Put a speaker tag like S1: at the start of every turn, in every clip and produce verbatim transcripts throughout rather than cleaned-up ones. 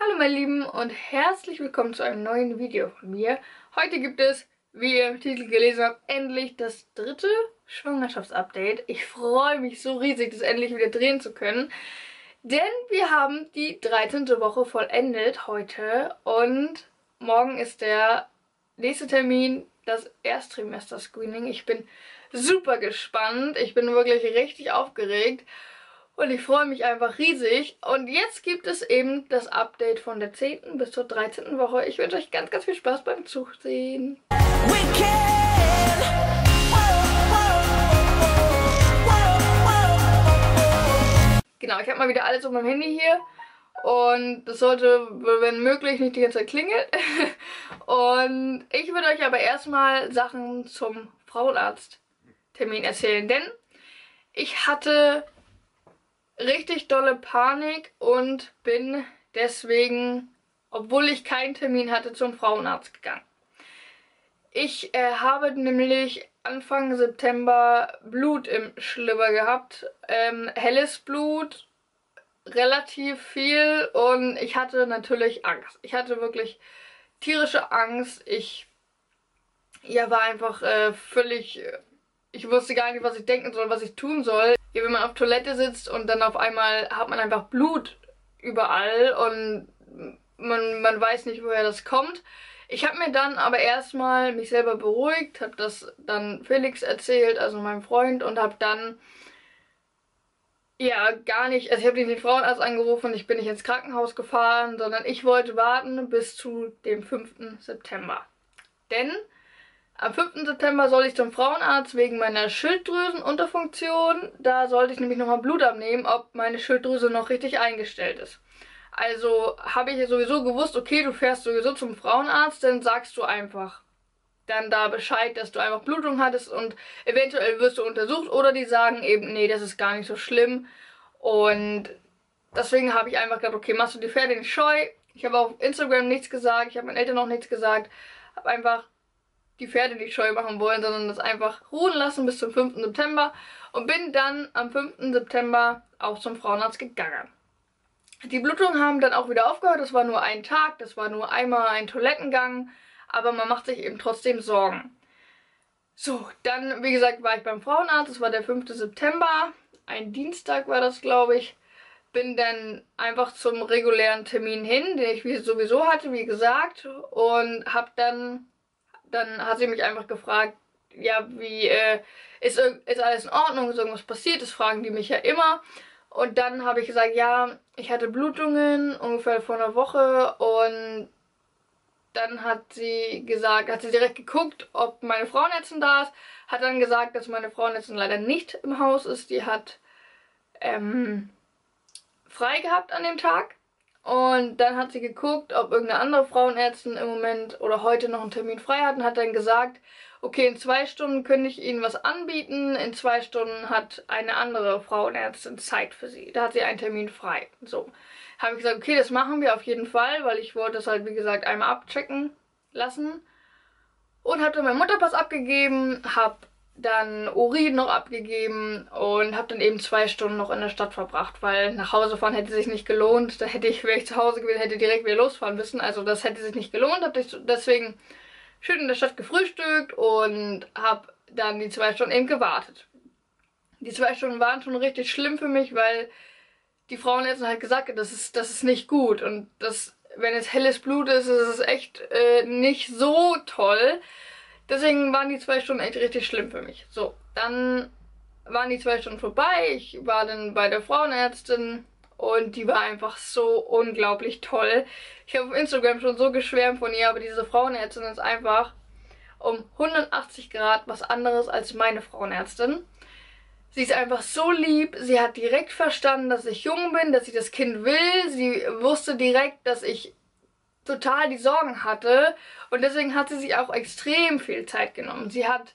S1: Hallo meine Lieben und herzlich willkommen zu einem neuen Video von mir. Heute gibt es, wie ihr im Titel gelesen habt, endlich das dritte Schwangerschaftsupdate. Ich freue mich so riesig, das endlich wieder drehen zu können. Denn wir haben die dreizehnte Woche vollendet heute und morgen ist der nächste Termin, das Ersttrimester-Screening. Ich bin super gespannt, ich bin wirklich richtig aufgeregt. Und ich freue mich einfach riesig. Und jetzt gibt es eben das Update von der zehnten bis zur dreizehnten Woche. Ich wünsche euch ganz, ganz viel Spaß beim Zusehen. Genau, ich habe mal wieder alles auf meinem Handy hier. Und das sollte, wenn möglich, nicht die ganze Zeit klingeln. Und ich würde euch aber erstmal Sachen zum Frauenarzttermin erzählen. Denn ich hatte richtig dolle Panik und bin deswegen, obwohl ich keinen Termin hatte, zum Frauenarzt gegangen. Ich äh, habe nämlich Anfang September Blut im Schlibber gehabt, ähm, helles Blut, relativ viel und ich hatte natürlich Angst. Ich hatte wirklich tierische Angst. Ich ja, war einfach äh, völlig... Ich wusste gar nicht, was ich denken soll, was ich tun soll. Ja, wenn man auf Toilette sitzt und dann auf einmal hat man einfach Blut überall und man, man weiß nicht, woher das kommt. Ich habe mir dann aber erstmal mich selber beruhigt, habe das dann Felix erzählt, also meinem Freund, und habe dann ja gar nicht, also ich habe nicht den Frauenarzt angerufen, ich bin nicht ins Krankenhaus gefahren, sondern ich wollte warten bis zu dem fünften September. Denn am fünften September soll ich zum Frauenarzt wegen meiner Schilddrüsenunterfunktion. Da sollte ich nämlich nochmal Blut abnehmen, ob meine Schilddrüse noch richtig eingestellt ist. Also habe ich ja sowieso gewusst, okay, du fährst sowieso zum Frauenarzt, dann sagst du einfach dann da Bescheid, dass du einfach Blutung hattest und eventuell wirst du untersucht. Oder die sagen eben, nee, das ist gar nicht so schlimm. Und deswegen habe ich einfach gedacht, okay, machst du die Pferde nicht scheu. Ich habe auf Instagram nichts gesagt, ich habe meinen Eltern noch nichts gesagt. Habe einfach die Pferde nicht scheu machen wollen, sondern das einfach ruhen lassen bis zum fünften September und bin dann am fünften September auch zum Frauenarzt gegangen. Die Blutungen haben dann auch wieder aufgehört, das war nur ein Tag, das war nur einmal ein Toilettengang, aber man macht sich eben trotzdem Sorgen. So, dann, wie gesagt, war ich beim Frauenarzt, das war der fünfte September, ein Dienstag war das, glaube ich. Bin dann einfach zum regulären Termin hin, den ich sowieso hatte, wie gesagt, und habe dann Dann hat sie mich einfach gefragt, ja, wie, äh, ist, ist alles in Ordnung, ist irgendwas passiert? Das fragen die mich ja immer. Und dann habe ich gesagt, ja, ich hatte Blutungen ungefähr vor einer Woche. Und dann hat sie gesagt, hat sie direkt geguckt, ob meine Frauenärztin da ist. Hat dann gesagt, dass meine Frauenärztin leider nicht im Haus ist. Die hat ähm, frei gehabt an dem Tag. Und dann hat sie geguckt, ob irgendeine andere Frauenärztin im Moment oder heute noch einen Termin frei hat und hat dann gesagt, okay, in zwei Stunden könnte ich Ihnen was anbieten, in zwei Stunden hat eine andere Frauenärztin Zeit für Sie. Da hat sie einen Termin frei. So, habe ich gesagt, okay, das machen wir auf jeden Fall, weil ich wollte das halt, wie gesagt, einmal abchecken lassen. Und habe dann meinen Mutterpass abgegeben, habe dann Urin noch abgegeben und habe dann eben zwei Stunden noch in der Stadt verbracht, weil nach Hause fahren hätte sich nicht gelohnt. Da hätte ich, wäre ich zu Hause gewesen, hätte direkt wieder losfahren müssen. Also das hätte sich nicht gelohnt. Habe deswegen schön in der Stadt gefrühstückt und habe dann die zwei Stunden eben gewartet. Die zwei Stunden waren schon richtig schlimm für mich, weil die Frauenärztin halt gesagt hat, das ist, das ist nicht gut. Und das, wenn es helles Blut ist, ist es echt äh, nicht so toll. Deswegen waren die zwei Stunden echt richtig schlimm für mich. So, dann waren die zwei Stunden vorbei. Ich war dann bei der Frauenärztin und die war einfach so unglaublich toll. Ich habe auf Instagram schon so geschwärmt von ihr, aber diese Frauenärztin ist einfach um hundertachtzig Grad was anderes als meine Frauenärztin. Sie ist einfach so lieb. Sie hat direkt verstanden, dass ich jung bin, dass ich das Kind will. Sie wusste direkt, dass ich total die Sorgen hatte und deswegen hat sie sich auch extrem viel Zeit genommen. Sie hat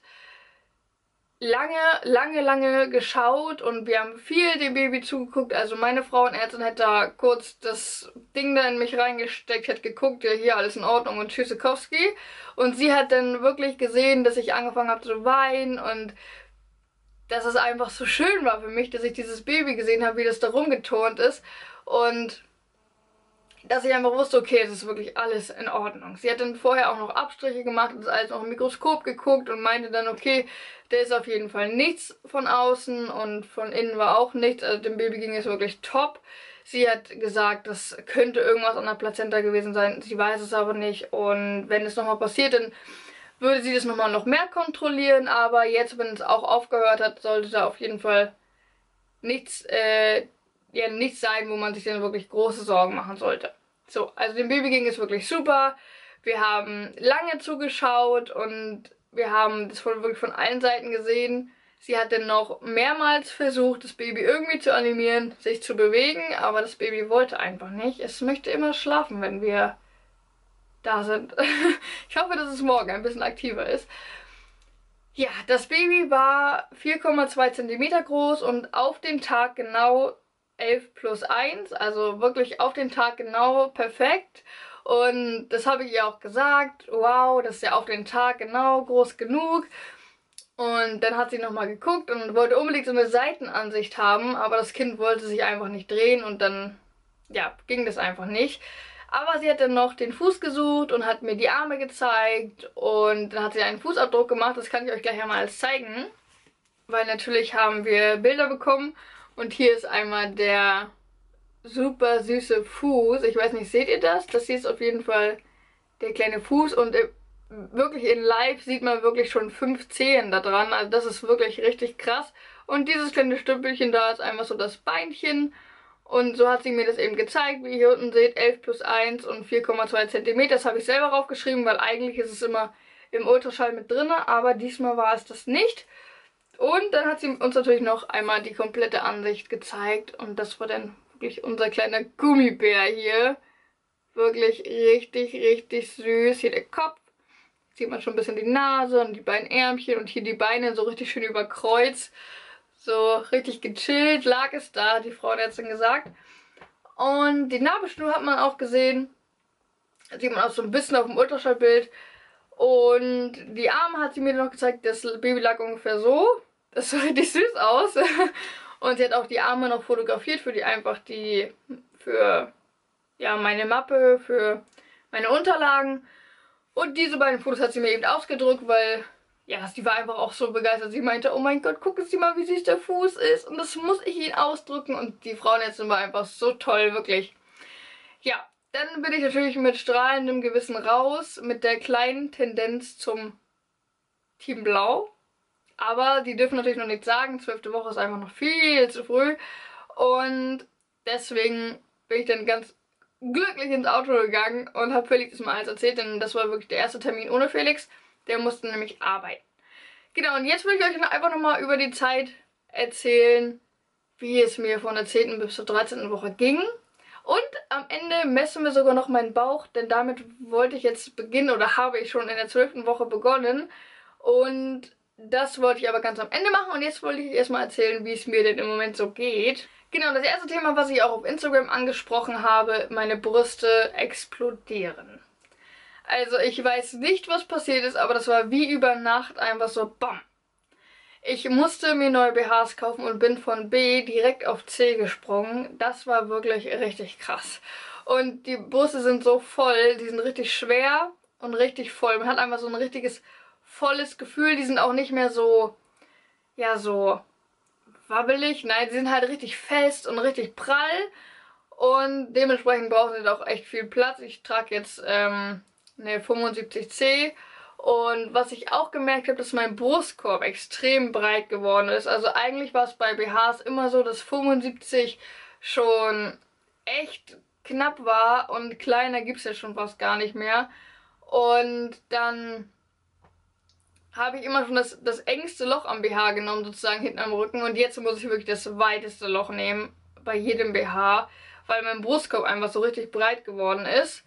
S1: lange, lange, lange geschaut und wir haben viel dem Baby zugeguckt. Also meine Frauenärztin hat da kurz das Ding da in mich reingesteckt, hat geguckt, ja, hier alles in Ordnung und Tschüssikowski. Und sie hat dann wirklich gesehen, dass ich angefangen habe zu weinen und dass es einfach so schön war für mich, dass ich dieses Baby gesehen habe, wie das da rumgeturnt ist. Und dass ich einfach wusste, okay, es ist wirklich alles in Ordnung. Sie hat dann vorher auch noch Abstriche gemacht und das alles noch im Mikroskop geguckt und meinte dann, okay, da ist auf jeden Fall nichts von außen und von innen war auch nichts. Also dem Baby ging es wirklich top. Sie hat gesagt, das könnte irgendwas an der Plazenta gewesen sein. Sie weiß es aber nicht. Und wenn es nochmal passiert, dann würde sie das nochmal noch mehr kontrollieren. Aber jetzt, wenn es auch aufgehört hat, sollte da auf jeden Fall nichts, äh, ja, nichts sein, wo man sich dann wirklich große Sorgen machen sollte. So, also dem Baby ging es wirklich super. Wir haben lange zugeschaut und wir haben das von, wirklich von allen Seiten gesehen. Sie hat dann noch mehrmals versucht, das Baby irgendwie zu animieren, sich zu bewegen, aber das Baby wollte einfach nicht. Es möchte immer schlafen, wenn wir da sind. Ich hoffe, dass es morgen ein bisschen aktiver ist. Ja, das Baby war vier Komma zwei Zentimeter groß und auf den Tag genau elf plus eins, also wirklich auf den Tag genau perfekt. Und das habe ich ihr auch gesagt, wow, das ist ja auf den Tag genau groß genug. Und dann hat sie nochmal geguckt und wollte unbedingt so eine Seitenansicht haben, aber das Kind wollte sich einfach nicht drehen und dann, ja, ging das einfach nicht. Aber sie hat dann noch den Fuß gesucht und hat mir die Arme gezeigt und dann hat sie einen Fußabdruck gemacht, das kann ich euch gleich einmal zeigen. Weil natürlich haben wir Bilder bekommen und hier ist einmal der super süße Fuß. Ich weiß nicht, seht ihr das? Das hier ist auf jeden Fall der kleine Fuß und wirklich in live sieht man wirklich schon fünf Zehen da dran. Also das ist wirklich richtig krass. Und dieses kleine Stümpelchen da ist einfach so das Beinchen. Und so hat sie mir das eben gezeigt, wie ihr hier unten seht, elf plus eins und vier Komma zwei Zentimeter. Das habe ich selber draufgeschrieben, weil eigentlich ist es immer im Ultraschall mit drin, aber diesmal war es das nicht. Und dann hat sie uns natürlich noch einmal die komplette Ansicht gezeigt und das war dann wirklich unser kleiner Gummibär hier. Wirklich richtig, richtig süß. Hier der Kopf. Sieht man schon ein bisschen die Nase und die beiden Ärmchen und hier die Beine so richtig schön überkreuzt. So richtig gechillt lag es da, die Frau hat jetzt dann gesagt. Und die Nabelschnur hat man auch gesehen. Das sieht man auch so ein bisschen auf dem Ultraschallbild. Und die Arme hat sie mir noch gezeigt, das Baby lag ungefähr so. Das sah richtig süß aus. Und sie hat auch die Arme noch fotografiert für die einfach die, für ja, meine Mappe, für meine Unterlagen. Und diese beiden Fotos hat sie mir eben ausgedruckt, weil, ja, sie war einfach auch so begeistert. Sie meinte, oh mein Gott, gucken Sie mal, wie süß der Fuß ist. Und das muss ich Ihnen ausdrücken. Und die Frauenärztin war einfach so toll, wirklich. Ja, dann bin ich natürlich mit strahlendem Gewissen raus, mit der kleinen Tendenz zum Team Blau. Aber die dürfen natürlich noch nichts sagen. Zwölfte Woche ist einfach noch viel zu früh. Und deswegen bin ich dann ganz glücklich ins Auto gegangen und habe Felix das mal alles erzählt, denn das war wirklich der erste Termin ohne Felix. Der musste nämlich arbeiten. Genau, und jetzt will ich euch einfach nochmal über die Zeit erzählen, wie es mir von der zehnten bis zur dreizehnten Woche ging. Und am Ende messen wir sogar noch meinen Bauch, denn damit wollte ich jetzt beginnen oder habe ich schon in der zwölften Woche begonnen. Und das wollte ich aber ganz am Ende machen und jetzt wollte ich erstmal erzählen, wie es mir denn im Moment so geht. Genau, das erste Thema, was ich auch auf Instagram angesprochen habe, meine Brüste explodieren. Also ich weiß nicht, was passiert ist, aber das war wie über Nacht einfach so BAM. Ich musste mir neue B Hs kaufen und bin von B direkt auf C gesprungen. Das war wirklich richtig krass. Und die Brüste sind so voll, die sind richtig schwer und richtig voll. Man hat einfach so ein richtiges volles Gefühl. Die sind auch nicht mehr so, ja so wabbelig. Nein, die sind halt richtig fest und richtig prall. Und dementsprechend brauchen sie auch echt viel Platz. Ich trage jetzt ähm, eine fünfundsiebzig C. Und was ich auch gemerkt habe, dass mein Brustkorb extrem breit geworden ist. Also eigentlich war es bei B Hs immer so, dass fünfundsiebzig schon echt knapp war. Und kleiner gibt es ja schon fast gar nicht mehr. Und dann habe ich immer schon das, das engste Loch am B H genommen, sozusagen hinten am Rücken. Und jetzt muss ich wirklich das weiteste Loch nehmen bei jedem B H, weil mein Brustkorb einfach so richtig breit geworden ist.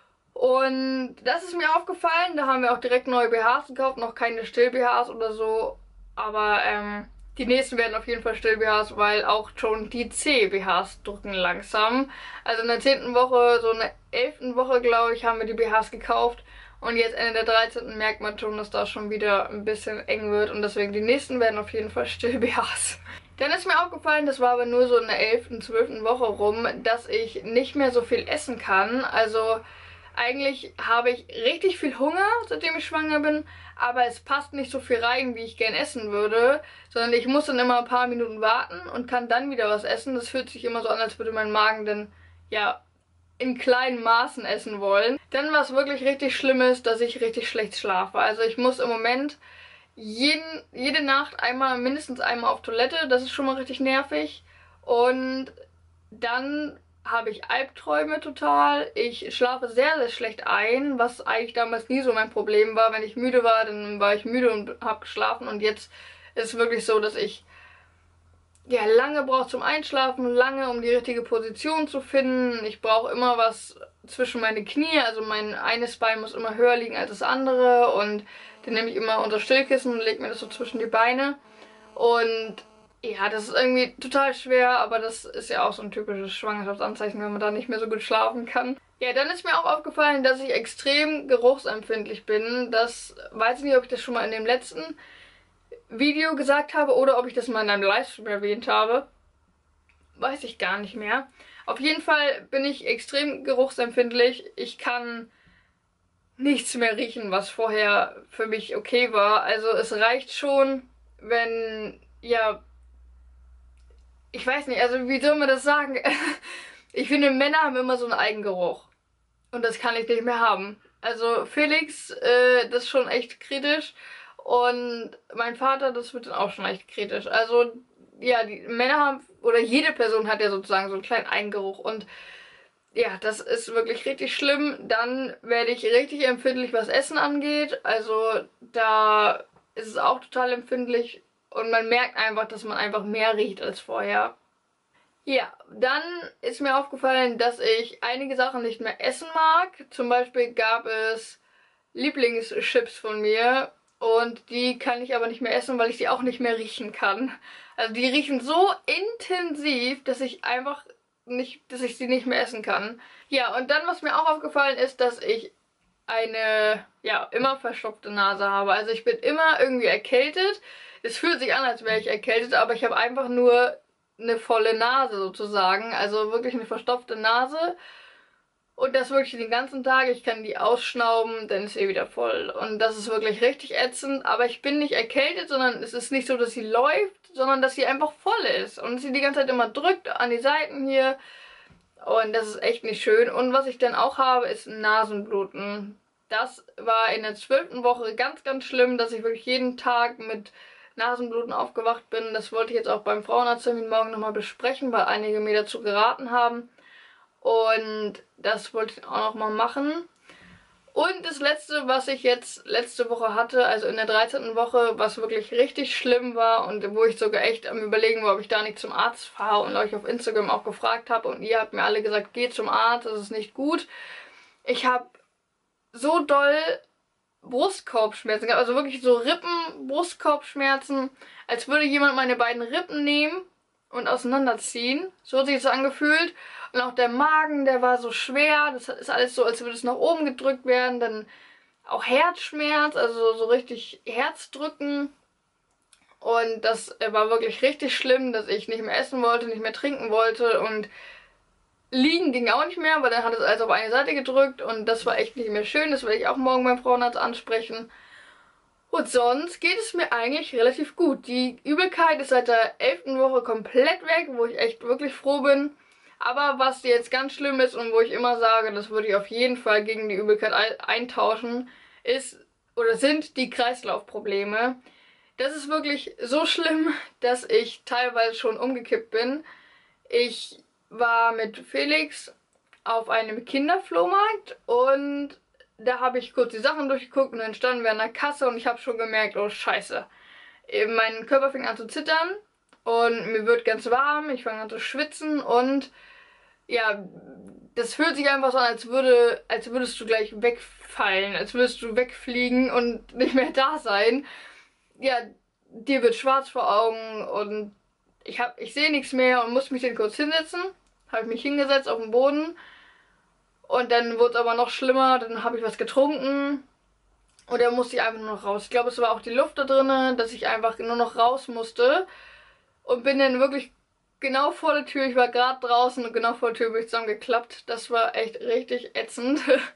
S1: Und das ist mir aufgefallen, da haben wir auch direkt neue B Hs gekauft, noch keine Still-B Hs oder so. Aber ähm, die nächsten werden auf jeden Fall Still-B Hs, weil auch schon die C-B Hs drücken langsam. Also in der zehnten Woche, so in der elften Woche, glaube ich, haben wir die B Hs gekauft. Und jetzt Ende der dreizehnten merkt man schon, dass da schon wieder ein bisschen eng wird. Und deswegen die nächsten werden auf jeden Fall Still-B Hs. Dann ist mir aufgefallen, das war aber nur so in der elften, zwölften Woche rum, dass ich nicht mehr so viel essen kann. Also eigentlich habe ich richtig viel Hunger, seitdem ich schwanger bin, aber es passt nicht so viel rein, wie ich gern essen würde, sondern ich muss dann immer ein paar Minuten warten und kann dann wieder was essen. Das fühlt sich immer so an, als würde mein Magen dann, ja, in kleinen Maßen essen wollen. Dann, was wirklich richtig schlimm ist, dass ich richtig schlecht schlafe. Also ich muss im Moment jeden, jede Nacht einmal, mindestens einmal auf Toilette. Das ist schon mal richtig nervig. Und dann habe ich Albträume total. Ich schlafe sehr, sehr schlecht ein, was eigentlich damals nie so mein Problem war. Wenn ich müde war, dann war ich müde und habe geschlafen. Und jetzt ist es wirklich so, dass ich ja lange brauche zum Einschlafen, lange um die richtige Position zu finden. Ich brauche immer was zwischen meine Knie, also mein eines Bein muss immer höher liegen als das andere. Und dann nehme ich immer unter Stillkissen und lege mir das so zwischen die Beine. Und ja, das ist irgendwie total schwer, aber das ist ja auch so ein typisches Schwangerschaftsanzeichen, wenn man da nicht mehr so gut schlafen kann. Ja, dann ist mir auch aufgefallen, dass ich extrem geruchsempfindlich bin. Das weiß ich nicht, ob ich das schon mal in dem letzten Video gesagt habe oder ob ich das mal in einem Livestream erwähnt habe. Weiß ich gar nicht mehr. Auf jeden Fall bin ich extrem geruchsempfindlich. Ich kann nichts mehr riechen, was vorher für mich okay war. Also es reicht schon, wenn, ja, ich weiß nicht, also wie soll man das sagen? Ich finde, Männer haben immer so einen Eigengeruch. Und das kann ich nicht mehr haben. Also Felix, äh, das ist schon echt kritisch. Und mein Vater, das wird dann auch schon echt kritisch. Also, ja, die Männer haben, oder jede Person hat ja sozusagen so einen kleinen Eigengeruch. Und ja, das ist wirklich richtig schlimm. Dann werde ich richtig empfindlich, was Essen angeht. Also, da ist es auch total empfindlich. Und man merkt einfach, dass man einfach mehr riecht als vorher. Ja, dann ist mir aufgefallen, dass ich einige Sachen nicht mehr essen mag. Zum Beispiel gab es Lieblingschips von mir und die kann ich aber nicht mehr essen, weil ich die auch nicht mehr riechen kann. Also die riechen so intensiv, dass ich einfach nicht, dass ich sie nicht mehr essen kann. Ja, und dann, was mir auch aufgefallen ist, dass ich eine, ja, immer verstopfte Nase habe. Also ich bin immer irgendwie erkältet. Es fühlt sich an, als wäre ich erkältet, aber ich habe einfach nur eine volle Nase sozusagen. Also wirklich eine verstopfte Nase. Und das wirklich den ganzen Tag. Ich kann die ausschnauben, dann ist sie wieder voll. Und das ist wirklich richtig ätzend. Aber ich bin nicht erkältet, sondern es ist nicht so, dass sie läuft, sondern dass sie einfach voll ist. Und sie die ganze Zeit immer drückt an die Seiten hier. Und das ist echt nicht schön. Und was ich dann auch habe, ist Nasenbluten. Das war in der zwölften Woche ganz, ganz schlimm, dass ich wirklich jeden Tag mit Nasenbluten aufgewacht bin. Das wollte ich jetzt auch beim Frauenarzttermin morgen nochmal besprechen, weil einige mir dazu geraten haben. Und das wollte ich auch nochmal machen. Und das letzte, was ich jetzt letzte Woche hatte, also in der dreizehnten Woche, was wirklich richtig schlimm war und wo ich sogar echt am Überlegen war, ob ich da nicht zum Arzt fahre und euch auf Instagram auch gefragt habe und ihr habt mir alle gesagt, geht zum Arzt, das ist nicht gut. Ich habe so doll Brustkorbschmerzen gehabt, also wirklich so Rippen-Brustkorbschmerzen, als würde jemand meine beiden Rippen nehmen und auseinanderziehen. So hat sich das angefühlt. Und auch der Magen, der war so schwer. Das ist alles so, als würde es nach oben gedrückt werden. Dann auch Herzschmerz, also so richtig Herzdrücken. Und das war wirklich richtig schlimm, dass ich nicht mehr essen wollte, nicht mehr trinken wollte. Und liegen ging auch nicht mehr, weil dann hat es alles auf eine Seite gedrückt. Und das war echt nicht mehr schön. Das werde ich auch morgen beim Frauenarzt ansprechen. Und sonst geht es mir eigentlich relativ gut. Die Übelkeit ist seit der elften Woche komplett weg, wo ich echt wirklich froh bin. Aber was jetzt ganz schlimm ist und wo ich immer sage, das würde ich auf jeden Fall gegen die Übelkeit eintauschen, ist oder sind die Kreislaufprobleme. Das ist wirklich so schlimm, dass ich teilweise schon umgekippt bin. Ich war mit Felix auf einem Kinderflohmarkt und da habe ich kurz die Sachen durchgeguckt und dann standen wir an der Kasse und ich habe schon gemerkt, oh scheiße. Mein Körper fing an zu zittern und mir wird ganz warm, ich fange an zu schwitzen und ja, das fühlt sich einfach so an, als würde, als würdest du gleich wegfallen, als würdest du wegfliegen und nicht mehr da sein. Ja, dir wird schwarz vor Augen und ich hab, ich sehe nichts mehr und muss mich dann kurz hinsetzen. Habe ich mich hingesetzt auf den Boden und dann wurde es aber noch schlimmer, dann habe ich was getrunken und dann musste ich einfach nur noch raus. Ich glaube, es war auch die Luft da drinnen, dass ich einfach nur noch raus musste. und bin dann wirklich genau vor der Tür, ich war gerade draußen und genau vor der Tür bin ich zusammengeklappt. Das war echt richtig ätzend.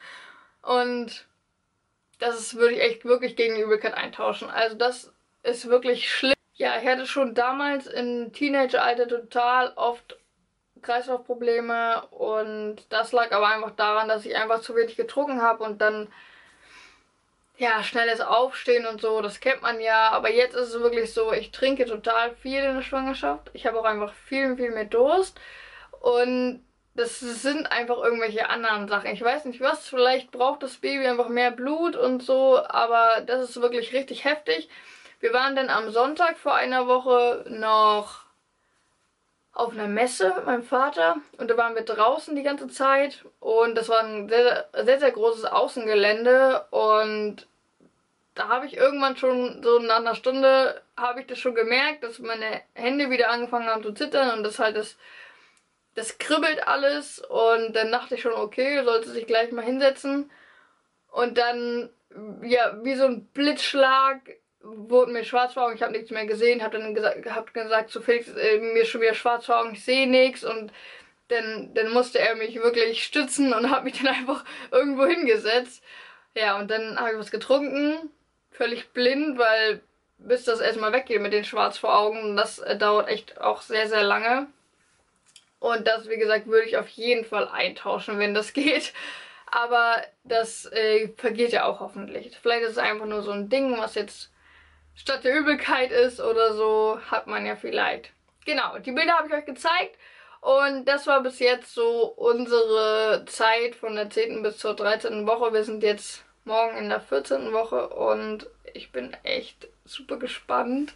S1: Und das ist, würde ich echt wirklich gegen die Übelkeit eintauschen. Also das ist wirklich schlimm. Ja, ich hatte schon damals im Teenageralter total oft Kreislaufprobleme und das lag aber einfach daran, dass ich einfach zu wenig getrunken habe und dann, ja, schnelles Aufstehen und so, das kennt man ja. Aber jetzt ist es wirklich so, ich trinke total viel in der Schwangerschaft. Ich habe auch einfach viel, viel mehr Durst und das sind einfach irgendwelche anderen Sachen. Ich weiß nicht was, vielleicht braucht das Baby einfach mehr Blut und so, aber das ist wirklich richtig heftig. Wir waren dann am Sonntag vor einer Woche noch auf einer Messe mit meinem Vater und da waren wir draußen die ganze Zeit und das war ein sehr, sehr, sehr großes Außengelände und da habe ich irgendwann schon, so nach einer Stunde, habe ich das schon gemerkt, dass meine Hände wieder angefangen haben zu zittern und das halt das, das kribbelt alles und dann dachte ich schon, okay, sollte sich gleich mal hinsetzen und dann, ja, wie so ein Blitzschlag wurden mir schwarz vor Augen, ich habe nichts mehr gesehen, habe dann gesagt, hab gesagt zu Felix, äh, mir ist schon wieder schwarz vor Augen, ich sehe nichts und dann, dann musste er mich wirklich stützen und hat mich dann einfach irgendwo hingesetzt. Ja, und dann habe ich was getrunken, völlig blind, weil bis das erstmal weggeht mit den schwarz vor Augen, das äh, dauert echt auch sehr, sehr lange. Und das, wie gesagt, würde ich auf jeden Fall eintauschen, wenn das geht. Aber das äh, vergeht ja auch hoffentlich. Vielleicht ist es einfach nur so ein Ding, was jetzt statt der Übelkeit ist oder so, hat man ja vielleicht. Genau, die Bilder habe ich euch gezeigt und das war bis jetzt so unsere Zeit von der zehnten bis zur dreizehnten Woche. Wir sind jetzt morgen in der vierzehnten Woche und ich bin echt super gespannt.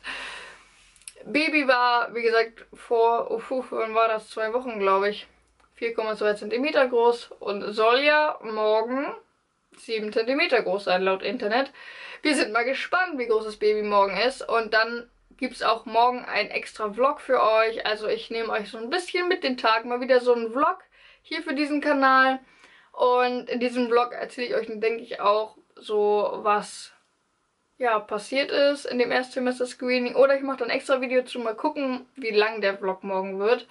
S1: Baby war, wie gesagt, vor, oh, wann war das? Zwei Wochen, glaube ich. vier Komma zwei Zentimeter groß und soll ja morgen sieben Zentimeter groß sein, laut Internet. Wir sind mal gespannt, wie groß das Baby morgen ist. Und dann gibt es auch morgen einen extra Vlog für euch. Also ich nehme euch so ein bisschen mit den Tagen. Mal wieder so einen Vlog hier für diesen Kanal. Und in diesem Vlog erzähle ich euch, denke ich, auch so, was ja passiert ist in dem Erstsemester-Screening. Oder ich mache dann extra Video zu, mal gucken, wie lang der Vlog morgen wird.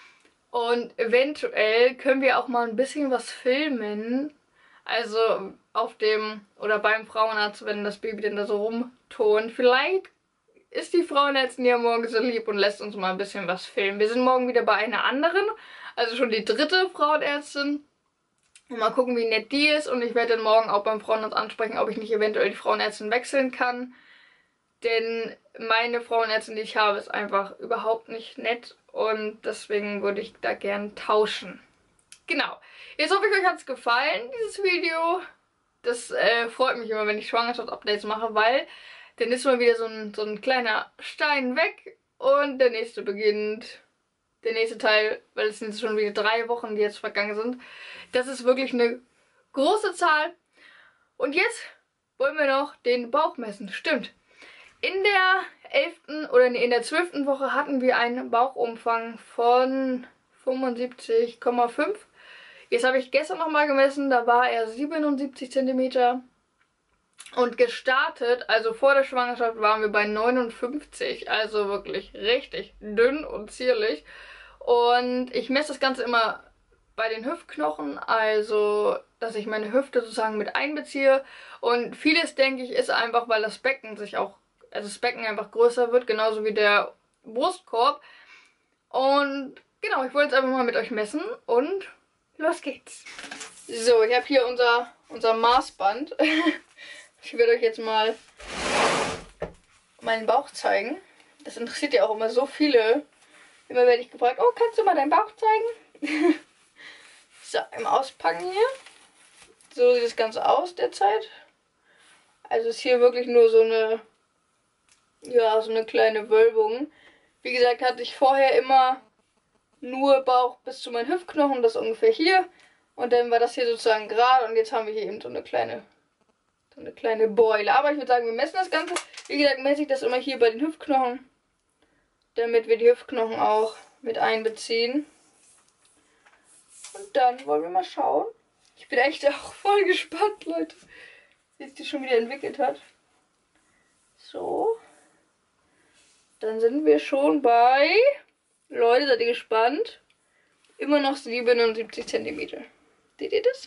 S1: Und eventuell können wir auch mal ein bisschen was filmen. Also auf dem oder beim Frauenarzt, wenn das Baby dann da so rumturnt. Vielleicht ist die Frauenärztin ja morgen so lieb und lässt uns mal ein bisschen was filmen. Wir sind morgen wieder bei einer anderen, also schon die dritte Frauenärztin. Und mal gucken, wie nett die ist. Und ich werde dann morgen auch beim Frauenarzt ansprechen, ob ich nicht eventuell die Frauenärztin wechseln kann. Denn meine Frauenärztin, die ich habe, ist einfach überhaupt nicht nett. Und deswegen würde ich da gern tauschen. Genau. Jetzt hoffe ich, euch hat es gefallen, dieses Video. Das äh, freut mich immer, wenn ich Schwangerschafts-Updates mache, weil dann ist mal wieder so ein, so ein kleiner Stein weg und der nächste beginnt. Der nächste Teil, weil es sind schon wieder drei Wochen, die jetzt vergangen sind. Das ist wirklich eine große Zahl. Und jetzt wollen wir noch den Bauch messen. Stimmt. In der elften oder nee, in der zwölften Woche hatten wir einen Bauchumfang von fünfundsiebzig Komma fünf. Jetzt habe ich gestern nochmal gemessen, da war er siebenundsiebzig Zentimeter. Und gestartet, also vor der Schwangerschaft, waren wir bei neunundfünfzig. Also wirklich richtig dünn und zierlich. Und ich messe das Ganze immer bei den Hüftknochen, also dass ich meine Hüfte sozusagen mit einbeziehe. Und vieles, denke ich, ist einfach, weil das Becken sich auch, also das Becken einfach größer wird, genauso wie der Brustkorb. Und genau, ich wollte es einfach mal mit euch messen und los geht's. So, ich habe hier unser, unser Maßband. Ich werde euch jetzt mal meinen Bauch zeigen. Das interessiert ja auch immer so viele. Immer werde ich gefragt, oh, kannst du mal deinen Bauch zeigen? So, im Auspacken hier. So sieht das Ganze aus derzeit. Also ist hier wirklich nur so eine, ja, so eine kleine Wölbung. Wie gesagt, hatte ich vorher immer nur Bauch bis zu meinen Hüftknochen, das ungefähr hier. Und dann war das hier sozusagen gerade und jetzt haben wir hier eben so eine kleine, so eine kleine Beule. Aber ich würde sagen, wir messen das Ganze. Wie gesagt, messe ich das immer hier bei den Hüftknochen, damit wir die Hüftknochen auch mit einbeziehen. Und dann wollen wir mal schauen. Ich bin echt auch voll gespannt, Leute, wie es die schon wieder entwickelt hat. So. dann sind wir schon bei, Leute, seid ihr gespannt? Immer noch siebenundsiebzig Zentimeter. Seht ihr das?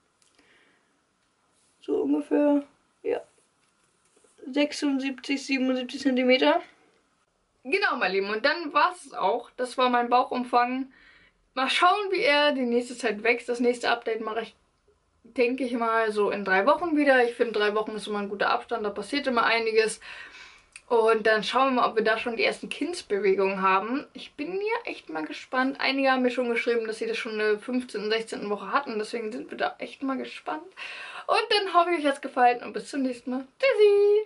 S1: So ungefähr, ja, sechsundsiebzig, siebenundsiebzig Zentimeter. Genau, meine Lieben, und dann war es auch. Das war mein Bauchumfang. Mal schauen, wie er die nächste Zeit wächst. Das nächste Update mache ich, denke ich mal, so in drei Wochen wieder. Ich finde, drei Wochen ist immer ein guter Abstand, da passiert immer einiges. Und dann schauen wir mal, ob wir da schon die ersten Kindsbewegungen haben. Ich bin ja echt mal gespannt. Einige haben mir schon geschrieben, dass sie das schon in der fünfzehnten, sechzehnten Woche hatten. Deswegen sind wir da echt mal gespannt. Und dann hoffe ich, euch hat es gefallen und bis zum nächsten Mal. Tschüssi!